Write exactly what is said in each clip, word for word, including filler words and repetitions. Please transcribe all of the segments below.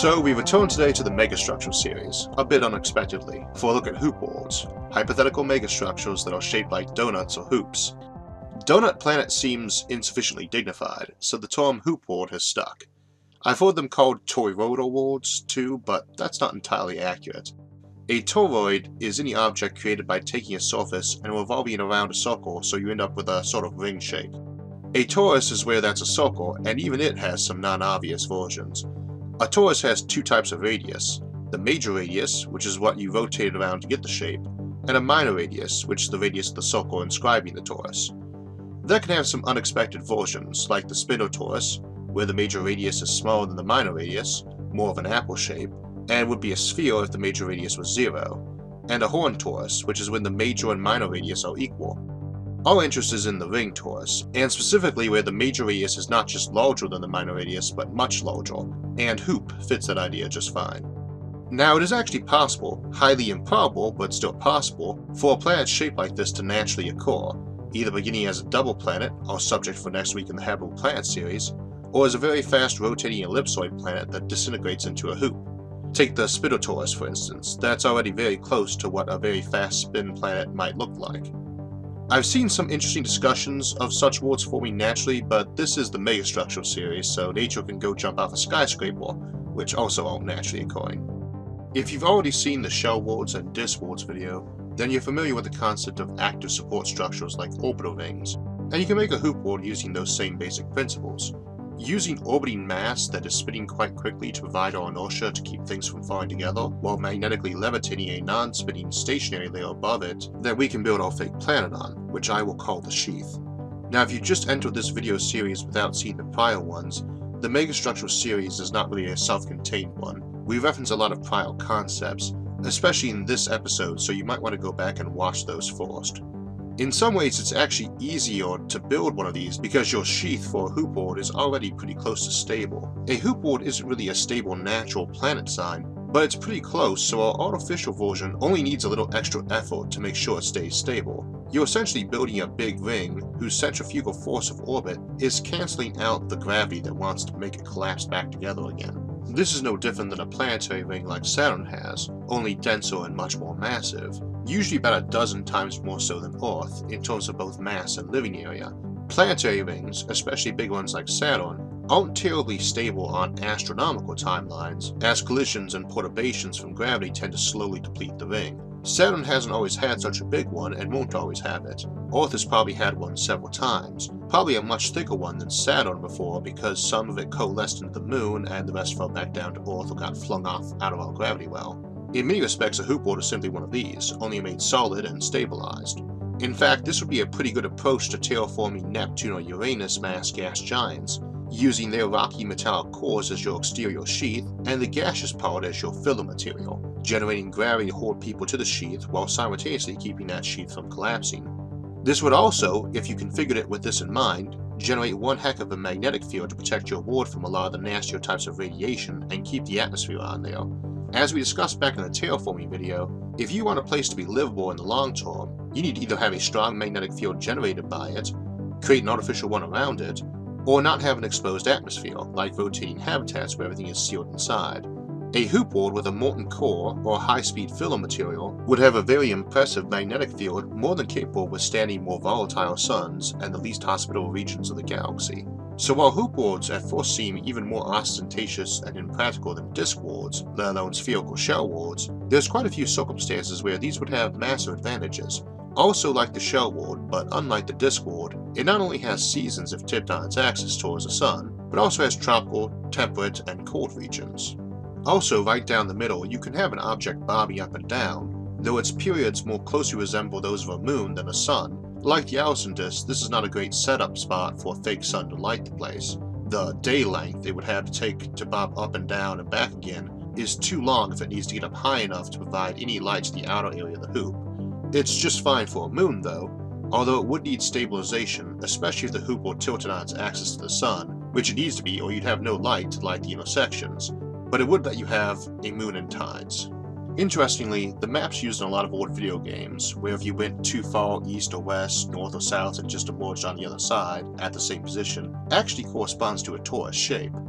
So we return today to the Megastructure series, a bit unexpectedly, for a look at Hoopworlds, hypothetical megastructures that are shaped like donuts or hoops. Donut Planet seems insufficiently dignified, so the term Hoopworld has stuck. I've heard them called toroid too, but that's not entirely accurate. A toroid is any object created by taking a surface and revolving it around a circle so you end up with a sort of ring shape. A torus is where that's a circle, and even it has some non-obvious versions. A torus has two types of radius, the major radius, which is what you rotate around to get the shape, and a minor radius, which is the radius of the circle inscribing the torus. That can have some unexpected versions, like the spinner torus, where the major radius is smaller than the minor radius, more of an apple shape, and would be a sphere if the major radius was zero, and a horn torus, which is when the major and minor radius are equal. Our interest is in the ring torus, and specifically where the major radius is not just larger than the minor radius, but much larger, and hoop fits that idea just fine. Now, it is actually possible, highly improbable but still possible, for a planet shaped like this to naturally occur, either beginning as a double planet, our subject for next week in the Habitable Planet series, or as a very fast rotating ellipsoid planet that disintegrates into a hoop. Take the spinner torus for instance, that's already very close to what a very fast spin planet might look like. I've seen some interesting discussions of such worlds forming naturally, but this is the Megastructure series, so nature can go jump off a skyscraper, which also aren't naturally occurring. If you've already seen the shell worlds and disk worlds video, then you're familiar with the concept of active support structures like orbital rings, and you can make a hoop world using those same basic principles. Using orbiting mass that is spinning quite quickly to provide our inertia to keep things from falling together, while magnetically levitating a non-spinning stationary layer above it that we can build our fake planet on, which I will call the sheath. Now, if you just entered this video series without seeing the prior ones, the Megastructure series is not really a self-contained one. We reference a lot of prior concepts, especially in this episode, so you might want to go back and watch those first. In some ways, it's actually easier to build one of these because your sheath for a hoop world is already pretty close to stable. A hoop world isn't really a stable natural planet sign, but it's pretty close, so our artificial version only needs a little extra effort to make sure it stays stable. You're essentially building a big ring whose centrifugal force of orbit is canceling out the gravity that wants to make it collapse back together again. This is no different than a planetary ring like Saturn has, only denser and much more massive, usually about a dozen times more so than Earth in terms of both mass and living area. Planetary rings, especially big ones like Saturn, aren't terribly stable on astronomical timelines, as collisions and perturbations from gravity tend to slowly deplete the ring. Saturn hasn't always had such a big one and won't always have it. Earth has probably had one several times, probably a much thicker one than Saturn before because some of it coalesced into the moon and the rest fell back down to Earth or got flung off out of our gravity well. In many respects, a hoop world is simply one of these, only made solid and stabilized. In fact, this would be a pretty good approach to terraforming Neptune or Uranus mass gas giants, using their rocky metallic cores as your exterior sheath and the gaseous part as your filler material, generating gravity to hold people to the sheath while simultaneously keeping that sheath from collapsing. This would also, if you configured it with this in mind, generate one heck of a magnetic field to protect your world from a lot of the nastier types of radiation and keep the atmosphere on there. As we discussed back in the terraforming video, if you want a place to be livable in the long term, you need to either have a strong magnetic field generated by it, create an artificial one around it, or not have an exposed atmosphere, like rotating habitats where everything is sealed inside. A hoop world with a molten core or high-speed filler material would have a very impressive magnetic field more than capable of withstanding more volatile suns and the least hospitable regions of the galaxy. So while hoop worlds at first seem even more ostentatious and impractical than disk worlds, let alone spherical shell worlds, there's quite a few circumstances where these would have massive advantages. Also like the shell world, but unlike the disk world, it not only has seasons if tipped on its axis towards the sun, but also has tropical, temperate, and cold regions. Also, right down the middle, you can have an object bobbing up and down, though its periods more closely resemble those of a moon than a sun. Like the Allison disk, this is not a great setup spot for a fake sun to light the place. The day length it would have to take to bob up and down and back again is too long if it needs to get up high enough to provide any light to the outer area of the hoop. It's just fine for a moon though, although it would need stabilization, especially if the hoop were tilted on its axis to the sun, which it needs to be or you'd have no light to light the intersections, but it would let you have a moon and tides. Interestingly, the maps used in a lot of old video games, where if you went too far east or west, north or south and just emerged on the other side, at the same position, actually corresponds to a torus shape.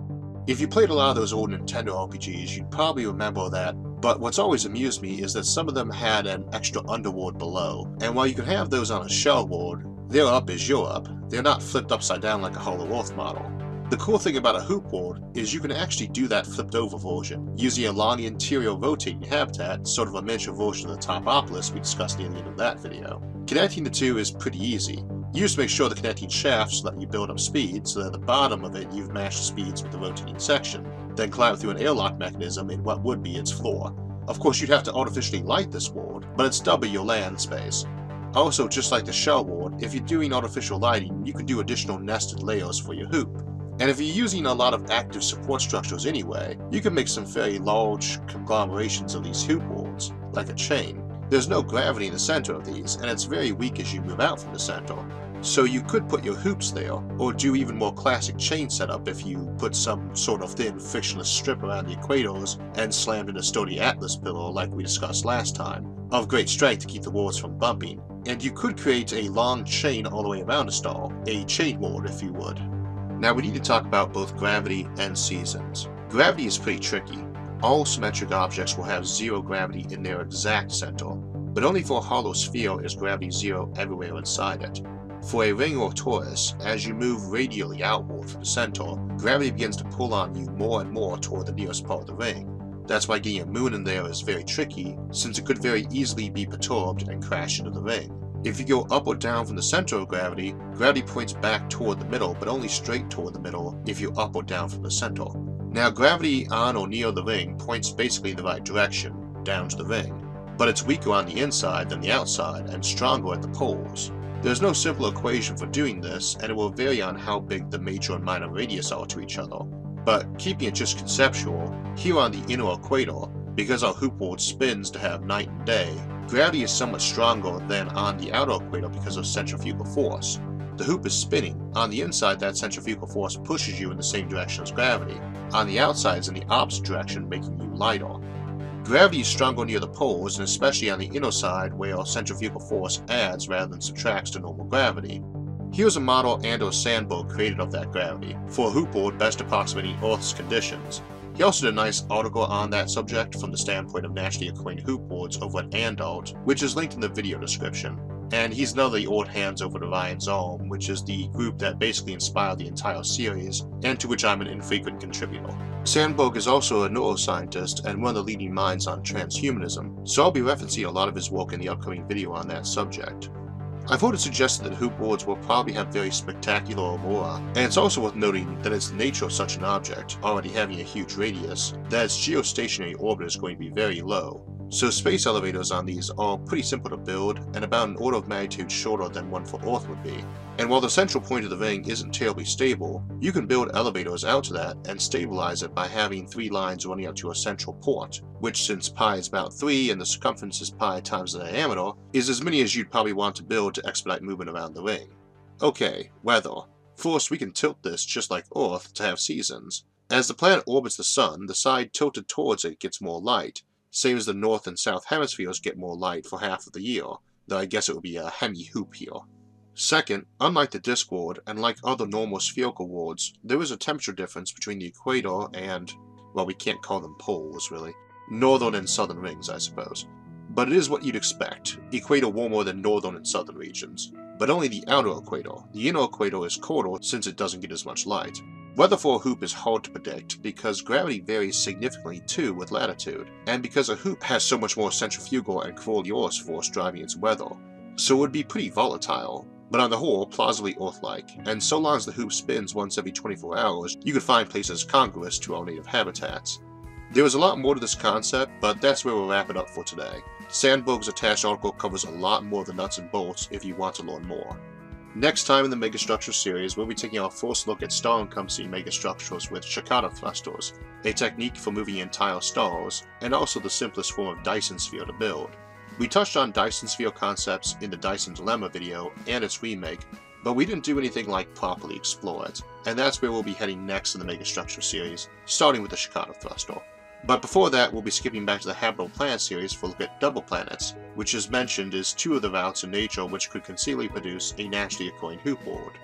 If you played a lot of those old Nintendo R P Gs, you'd probably remember that, but what's always amused me is that some of them had an extra underworld below, and while you could have those on a shell world, their up is your up. They're not flipped upside down like a Hollow Earth model. The cool thing about a hoop world is you can actually do that flipped over version, using a long interior rotating habitat, sort of a miniature version of the Topopolis we discussed near the end of that video. Connecting the two is pretty easy. You just make sure the connecting shafts let you build up speed, so that at the bottom of it you've matched speeds with the rotating section, then climb through an airlock mechanism in what would be its floor. Of course you'd have to artificially light this world, but it's double your land space. Also, just like the shell world, if you're doing artificial lighting, you can do additional nested layers for your hoop. And if you're using a lot of active support structures anyway, you can make some fairly large conglomerations of these hoop worlds, like a chain. There's no gravity in the center of these, and it's very weak as you move out from the center. So you could put your hoops there, or do even more classic chain setup if you put some sort of thin frictionless strip around the equators and slammed in a sturdy Atlas pillar like we discussed last time, of great strength to keep the worlds from bumping. And you could create a long chain all the way around a star, a chain world if you would. Now we need to talk about both gravity and seasons. Gravity is pretty tricky. All symmetric objects will have zero gravity in their exact center, but only for a hollow sphere is gravity zero everywhere inside it. For a ring or torus, as you move radially outward from the center, gravity begins to pull on you more and more toward the nearest part of the ring. That's why getting a moon in there is very tricky, since it could very easily be perturbed and crash into the ring. If you go up or down from the center of gravity, gravity points back toward the middle, but only straight toward the middle if you're up or down from the center. Now gravity on or near the ring points basically in the right direction, down to the ring, but it's weaker on the inside than the outside and stronger at the poles. There's no simple equation for doing this, and it will vary on how big the major and minor radius are to each other. But keeping it just conceptual, here on the inner equator, because our hoop world spins to have night and day, gravity is somewhat stronger than on the outer equator because of centrifugal force. The hoop is spinning. On the inside, that centrifugal force pushes you in the same direction as gravity. On the outside, it's in the opposite direction, making you lighter. Gravity is stronger near the poles, and especially on the inner side where centrifugal force adds rather than subtracts to normal gravity. Here's a model and or Sandberg created of that gravity, for a hoop world best approximating Earth's conditions. He also did a nice article on that subject from the standpoint of naturally occurring hoop worlds over at Andalt, which is linked in the video description. And he's another the old hands over to Ryan's Arm, which is the group that basically inspired the entire series, and to which I'm an infrequent contributor. Sandberg is also a neuroscientist and one of the leading minds on transhumanism, so I'll be referencing a lot of his work in the upcoming video on that subject. I've heard it suggested that hoop worlds will probably have very spectacular aurora, and it's also worth noting that it's the nature of such an object, already having a huge radius, that its geostationary orbit is going to be very low. So space elevators on these are pretty simple to build, and about an order of magnitude shorter than one for Earth would be. And while the central point of the ring isn't terribly stable, you can build elevators out to that and stabilize it by having three lines running up to a central port, which, since pi is about three and the circumference is pi times the diameter, is as many as you'd probably want to build to expedite movement around the ring. Okay, weather. First, we can tilt this just like Earth to have seasons. As the planet orbits the sun, the side tilted towards it gets more light, same as the north and south hemispheres get more light for half of the year, though I guess it would be a hemi-hoop here. Second, unlike the disk world, and like other normal spherical worlds, there is a temperature difference between the equator and, well, we can't call them poles, really. Northern and southern rings, I suppose. But it is what you'd expect, equator warmer than northern and southern regions. But only the outer equator. The inner equator is colder since it doesn't get as much light. Weather for a hoop is hard to predict because gravity varies significantly too with latitude, and because a hoop has so much more centrifugal and Coriolis force driving its weather. So it would be pretty volatile, but on the whole plausibly Earth-like, and so long as the hoop spins once every twenty-four hours, you could find places congruous to our native habitats. There is a lot more to this concept, but that's where we'll wrap it up for today. Sandberg's attached article covers a lot more of the nuts and bolts if you want to learn more. Next time in the Megastructures series, we'll be taking our first look at star-encompassing megastructures with Shikata thrusters, a technique for moving entire stars, and also the simplest form of Dyson sphere to build. We touched on Dyson sphere concepts in the Dyson Dilemma video and its remake, but we didn't do anything like properly explore it, and that's where we'll be heading next in the Megastructure series, starting with the Shikata thruster. But before that, we'll be skipping back to the Habitable Planet series for a look at double planets, which as mentioned is two of the routes in nature which could conceivably produce a naturally occurring hoop world.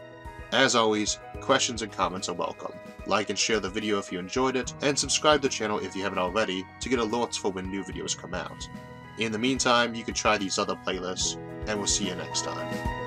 As always, questions and comments are welcome. Like and share the video if you enjoyed it, and subscribe to the channel if you haven't already to get alerts for when new videos come out. In the meantime, you can try these other playlists, and we'll see you next time.